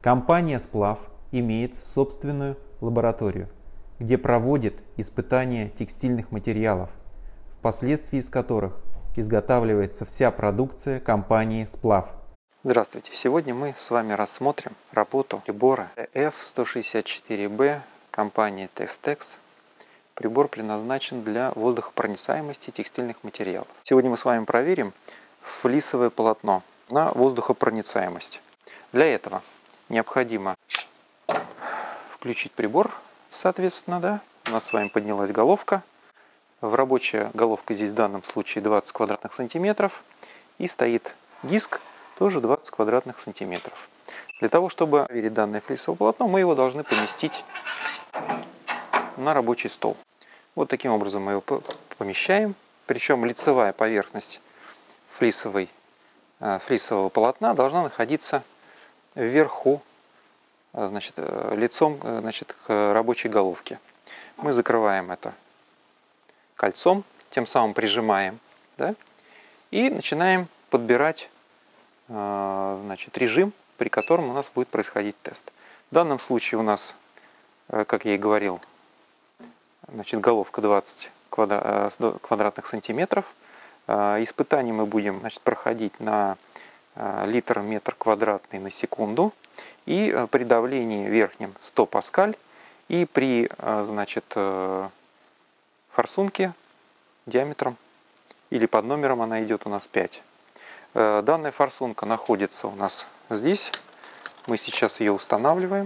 Компания «Сплав» имеет собственную лабораторию, где проводит испытания текстильных материалов, впоследствии из которых изготавливается вся продукция компании «Сплав». Здравствуйте! Сегодня мы с вами рассмотрим работу прибора F164B компании Testex. Прибор предназначен для воздухопроницаемости текстильных материалов. Сегодня мы с вами проверим флисовое полотно на воздухопроницаемость. Для этого необходимо включить прибор, соответственно, да. У нас с вами поднялась головка. Рабочая головка здесь в данном случае 20 квадратных сантиметров. И стоит диск, тоже 20 квадратных сантиметров. Для того, чтобы проверить данное флисовое полотно, мы его должны поместить на рабочий стол. Вот таким образом мы его помещаем. Причем лицевая поверхность флисового полотна должна находиться вверху, значит, лицом, значит, к рабочей головке. Мы закрываем это кольцом, тем самым прижимаем, да, и начинаем подбирать, значит, режим, при котором у нас будет происходить тест. В данном случае у нас, как я и говорил, значит, головка 20 квадратных сантиметров. Испытания мы будем, значит, проходить на литр метр квадратный на секунду. И при давлении верхнем 100 паскаль. И при, значит, форсунке диаметром или под номером она идет у нас 5. Данная форсунка находится у нас здесь. Мы сейчас ее устанавливаем.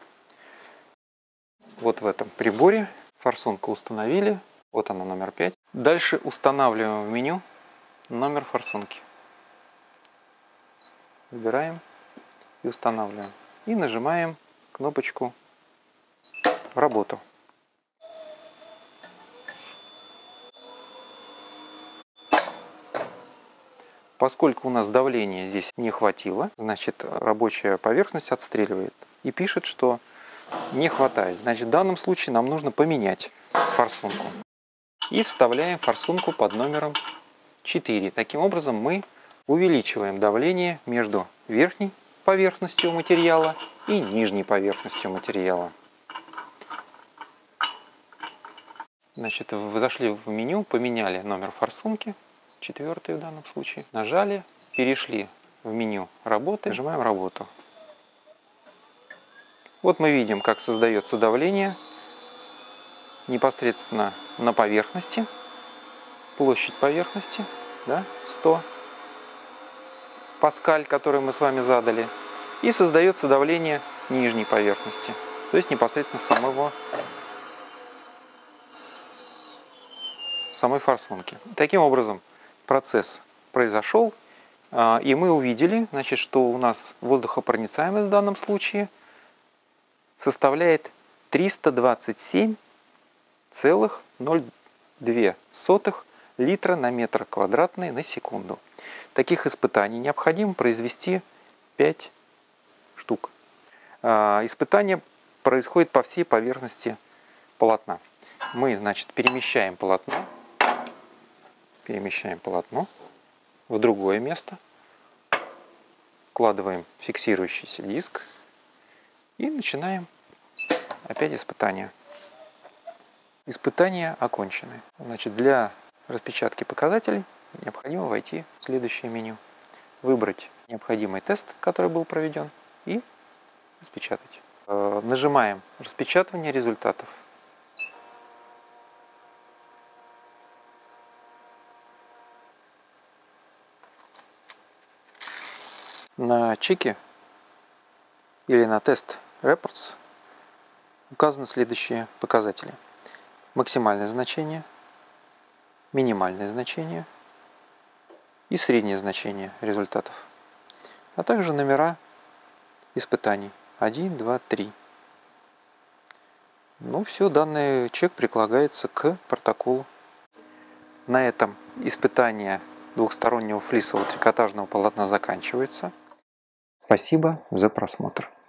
Вот в этом приборе. Форсунку установили. Вот она, номер 5. Дальше устанавливаем в меню номер форсунки. Выбираем и устанавливаем. И нажимаем кнопочку «Работу». Поскольку у нас давления здесь не хватило, значит, рабочая поверхность отстреливает и пишет, что не хватает. Значит, в данном случае нам нужно поменять форсунку. И вставляем форсунку под номером 4. Таким образом мы увеличиваем давление между верхней поверхностью материала и нижней поверхностью материала. Значит, вы зашли в меню, поменяли номер форсунки, 4 в данном случае, нажали, перешли в меню работы, нажимаем работу. Вот мы видим, как создается давление непосредственно на поверхности, площадь поверхности, да, 100 паскаль, который мы с вами задали, и создается давление нижней поверхности, то есть непосредственно самой форсунки. Таким образом, процесс произошел, и мы увидели, значит, что у нас воздухопроницаемость в данном случае составляет 327,02 литра на метр квадратный на секунду. Таких испытаний необходимо произвести 5 штук. Испытание происходит по всей поверхности полотна. Мы, значит, перемещаем полотно в другое место, вкладываем фиксирующийся диск и начинаем опять испытания. Испытания окончены. Значит, для распечатки показателей необходимо войти в следующее меню, выбрать необходимый тест, который был проведен, и распечатать. Нажимаем «Распечатывание результатов». На чеке или на тест Reports указаны следующие показатели: максимальное значение, минимальное значение и среднее значение результатов, а также номера испытаний 1, 2, 3. Ну все, данный чек прилагается к протоколу. На этом испытание двухстороннего флисового трикотажного полотна заканчивается. Спасибо за просмотр.